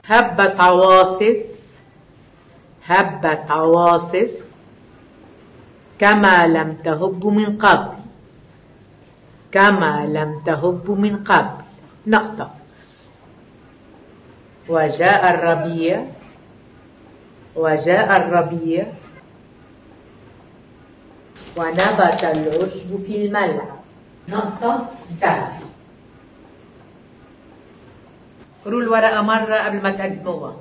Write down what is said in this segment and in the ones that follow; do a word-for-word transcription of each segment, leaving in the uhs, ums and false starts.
هبت عواصف هبت عواصف كما لم تهب من قبل كما لم تهب من قبل نقطة. وجاء الربيع وجاء الربيع ونبت العشب في الملعب نقطة. انتهى. قروا الورقة مرة قبل ما تقدموها.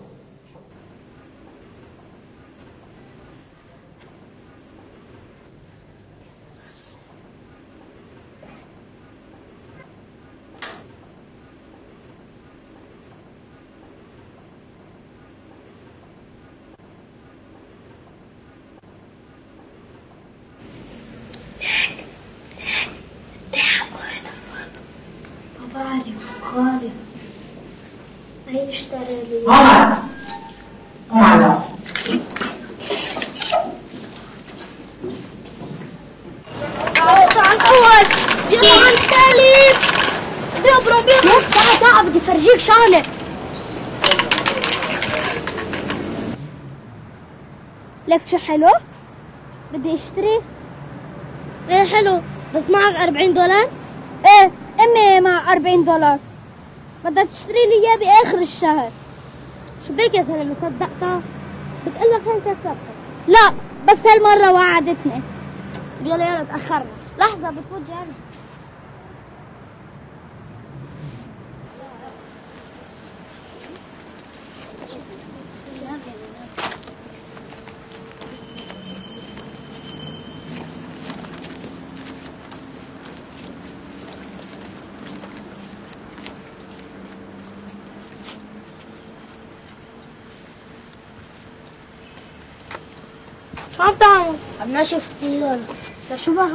خالد هي اشتري لي عمر عمر تعال الاول يلا على الثالث بيبرم بيبرم تعال تعال بدي افرجيك شغله. لك شو حلو؟ بدي اشتري. ايه حلو بس معك أربعين دولار؟ ايه امي مع أربعين دولار بدها تشتري لي اياه باخر الشهر. شو بيك يا زلمه صدقتها؟ بتقول لك هيك كتبتها. لا بس هالمره وعدتني. يلا يلا تاخرنا. لحظه بتفوت جاري. شو عم تعمل؟ عم نشوف الطيارة. شو بها؟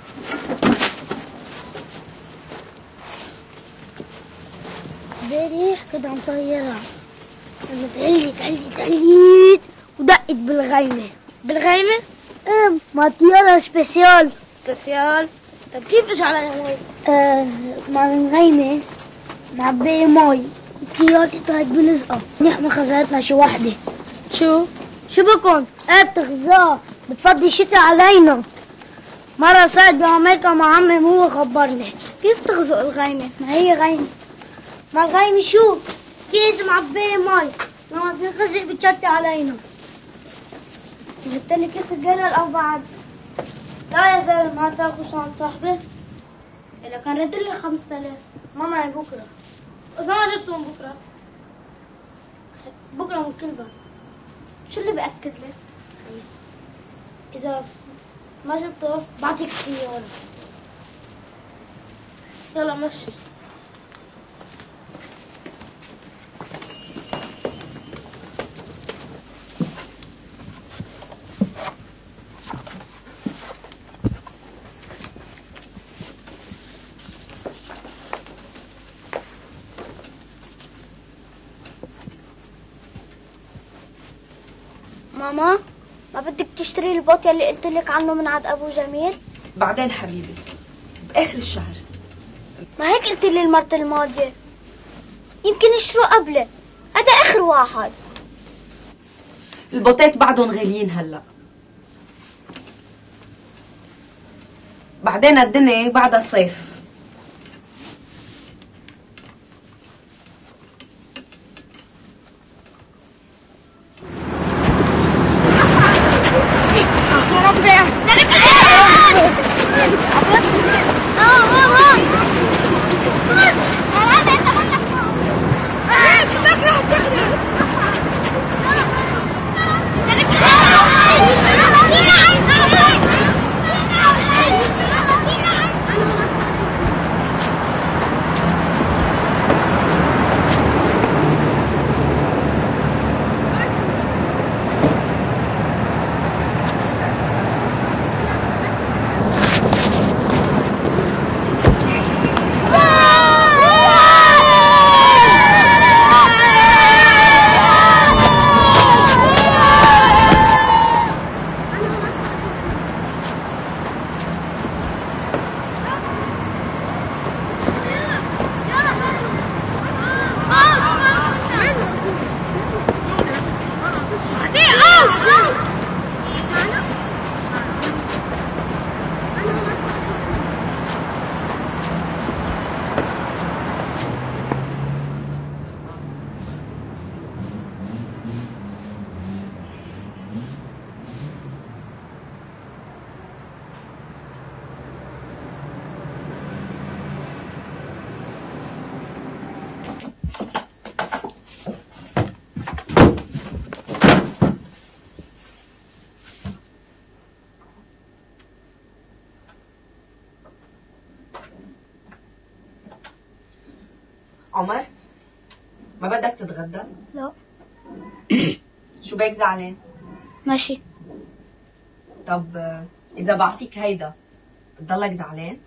امبارح كنت عم طيرها لما تعليت عليت عليت ودقت بالغيمة. بالغيمة؟ ايه مع طيارة سبيسيال. سبيسيال؟ طيب كيف اجى عليها مي؟ آه مع الغيمة معبية مي الطيارة طلعت بلزقة. نحن خزرتنا شي وحدة. شو؟ شو بكون؟ ايه بتخزاه بتفضي شتاء علينا. مرة صارت بأمريكا مع عمي هو خبرني. كيف تخزق الغيمة؟ ما هي غيمة. ما الغيمة شو؟ كيس معبية مي لما تنخزق بتشتي علينا. جبت لي كيس الجلل أو بعد؟ لا يا زلمة ما تاخذ عند صاحبي. إذا كان رد لي خمسة آلاف ما معي بكرة. إذا ما جبتهم بكرة بكرة من كل باب. شو اللي بأكد لك؟ إذا ما جبته بعطيك سيارة. يلا مشي. ماما ما بدك تشتري البوت يلي قلت لك عنه من عند ابو جميل؟ بعدين حبيبي باخر الشهر. ما هيك قلت لي المرة الماضية. يمكن يشتروا قبله. هذا اخر واحد. البوتات بعدهم غاليين هلا. بعدين الدنيا بعدها صيف. عمر ما بدك تتغدى؟ لا. شو بك زعلان؟ ماشي. طب إذا بعطيك هيدا بتضلك زعلان؟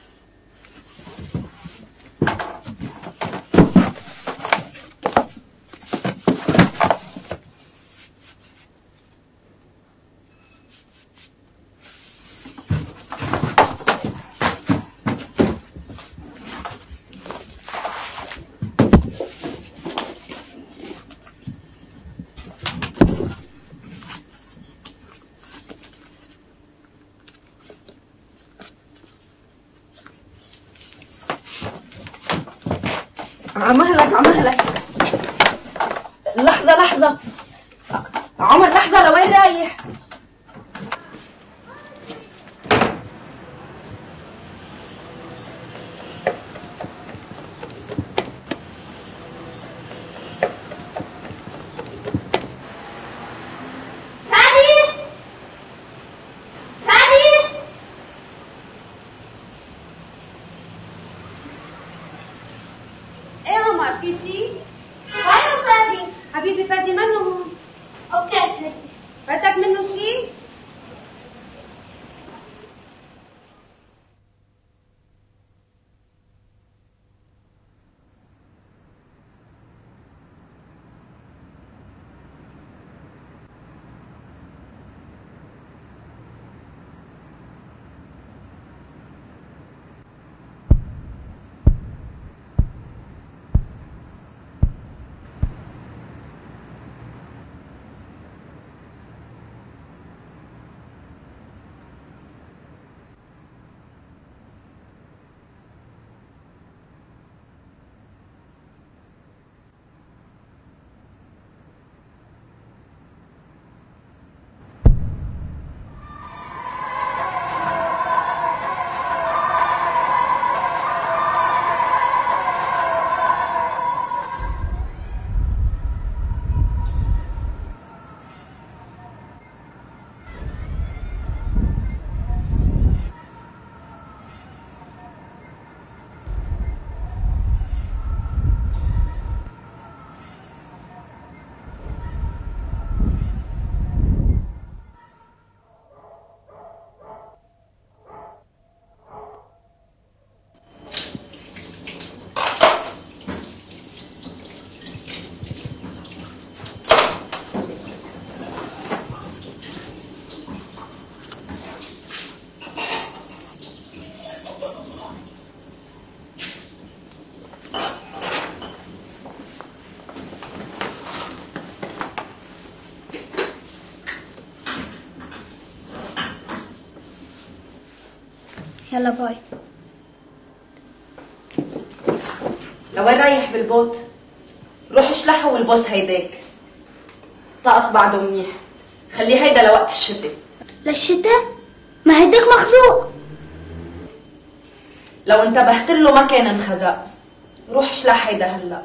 عمهلك عمهلك لحظة لحظة عمر، لحظة، لوين رايح؟ في شيء؟ وينه فادي؟ حبيبي فادي منه هون. اوكي ماشي. بدك منه شيء؟ يلا باي. لوين رايح بالبوت؟ روح اشلحه والبوس هيداك. طقس بعده منيح، خليه هيدا لوقت الشتاء. للشتاء؟ ما هيداك مخزوق. لو انتبهت له ما كان انخزق. روح اشلح هيدا هلا.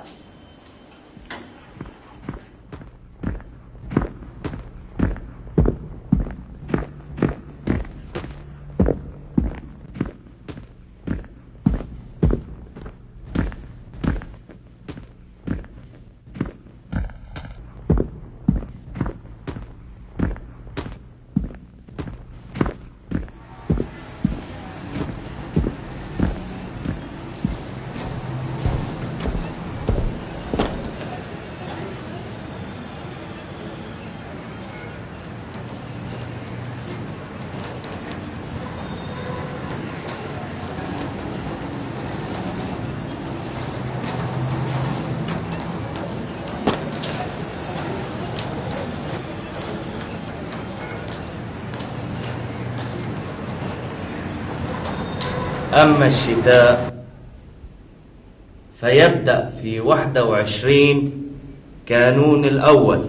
أما الشتاء فيبدأ في واحد وعشرين كانون الأول.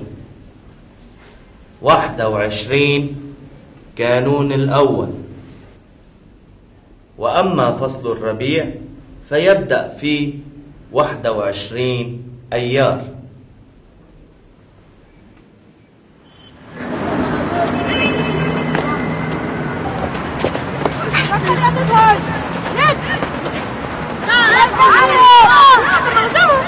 واحد وعشرين كانون الأول. وأما فصل الربيع فيبدأ في واحد وعشرين أيار. تعال تعالوا